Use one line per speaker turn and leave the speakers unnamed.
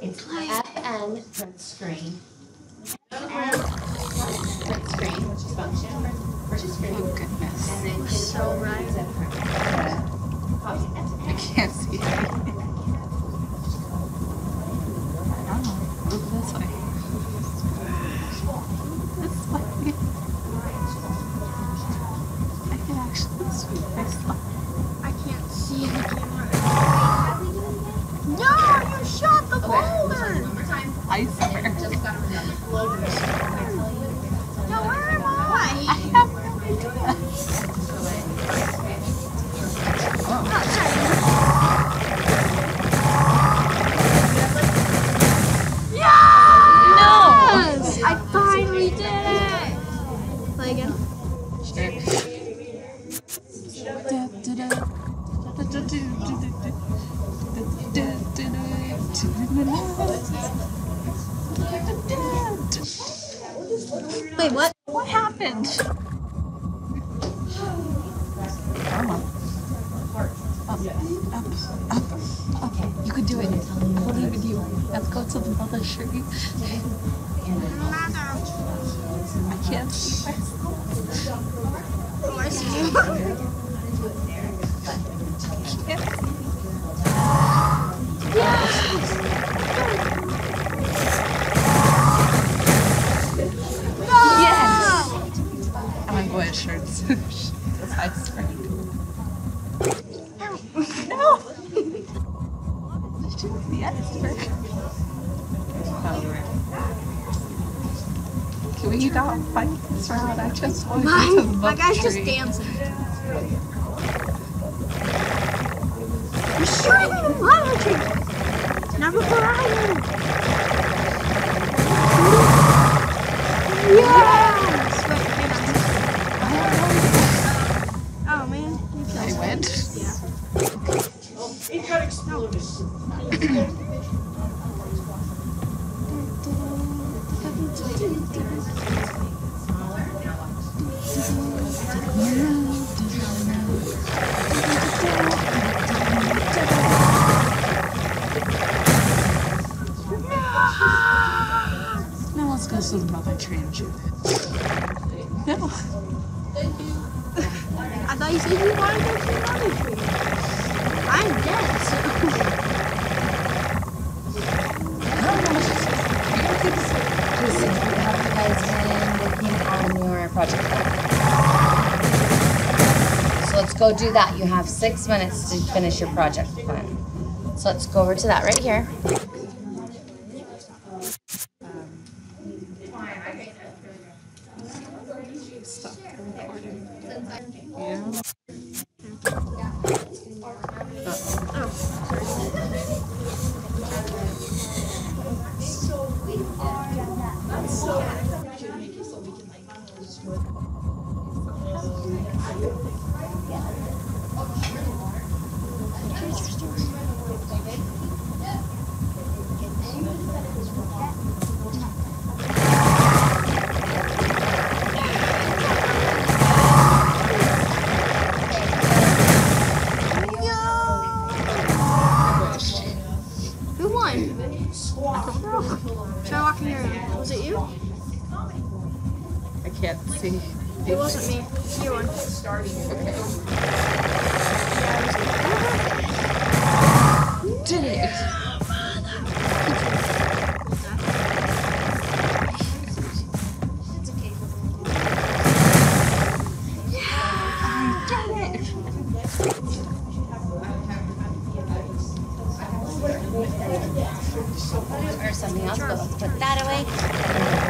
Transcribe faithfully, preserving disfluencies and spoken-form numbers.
It's F N print screen. And print screen, which is function, which is screen.
Oh goodness.
And then control right is print.
I can't see it. Oh, look this way. This way. I can actually see this way.
I can't see the camera. No, you shot the boulder!
I swear.
No, where am I?
I have no idea.
Oh, sorry. Yes! No! I finally did it! Play again. Wait, what?
What happened? Come on. Up, up, up. Okay, you can do it. I believe in you. Let's go to the mother tree. I can't see myself.
Oh, I see you.
Yes! Yes! I'm gonna go ahead and shirt the side spread. No! Shoot the iceberg. Can we not fight this round? I just want to
My,
go to the
my guy's just
tree.
dancing. You're shooting me with lava tree! Not before I am! Yes! Wait, hang on. Oh man, you killed
I
me.
went.
Yeah.
It got exploded.
Now let's go to the mother tree and shoot it. No.
I thought you said you wanted to go to the lava tree. I'm dead, so...
Just have you guys been working on your project plan. So let's go do that. You have six minutes to finish your project plan. So let's go over to that right here.
Stop recording. Yeah.
Who won? I don't know. Try walking here. Was it you?
I can't see.
It wasn't me. You won.
Did it?
Or something else, but let's put that away.